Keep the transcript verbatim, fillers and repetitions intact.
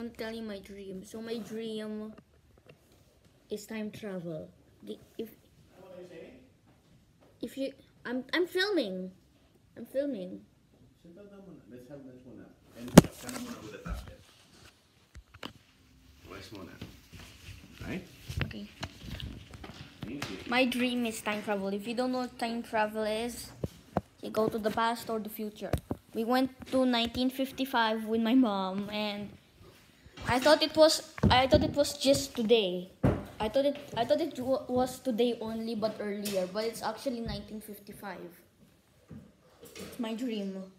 gonna tell you my dream. So my dream is time travel. The, if What are you saying? if you, I'm I'm filming. I'm filming. Simple down muna. Let's have lunch muna. And kind of muna with the tablet. Rest muna. Right? Okay. Easy. My dream is time travel. If you don't know what time travel is, you go to the past or the future. We went to nineteen fifty-five with my mom, and I thought it was I thought it was just today. I thought it I thought it w- was today only, but earlier. But it's actually nineteen fifty-five. It's my dream.